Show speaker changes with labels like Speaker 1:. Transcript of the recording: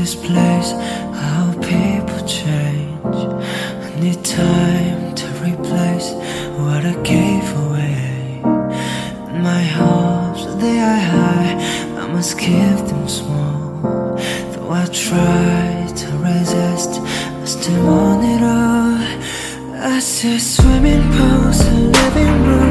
Speaker 1: this place, how people change. I need time to replace what I gave away. And my hopes, they are high, I must keep them small. Though I try to resist, I still want it all. I see swimming pools and living rooms,